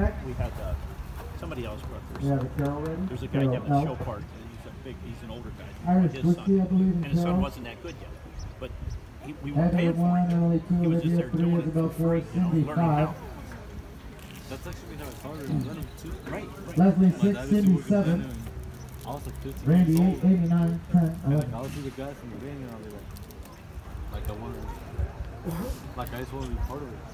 we had somebody else brought We have a Carol ready. there's a guy down at the show park. He's an older guy. Irish His whiskey, son. I believe, in And his son Carol. wasn't that good yet. But we weren't paying for one, it. early two, He was just Olivia there 3, doing it Isabel for 4, free, Cindy learning 5. how. That's actually how it's harder than running too. Right. Leslie My 6, dad used to Cindy work in 7. Fino, and I was like 15 Randy years 8, old. 89, 10, And like, 11. I was with the guys from the beginning, and I was like I want to, like I just want to be part of it.